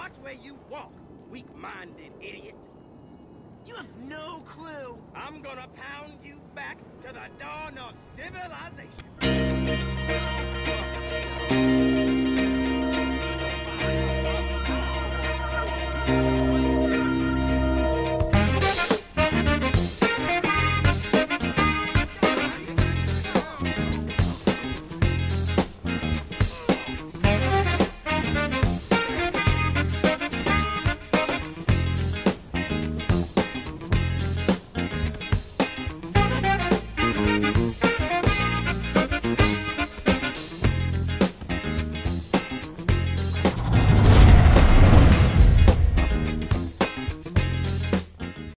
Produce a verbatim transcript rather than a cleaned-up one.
watch where you walk, weak-minded idiot. You have no clue. I'm gonna pound you back to the dawn of civilization.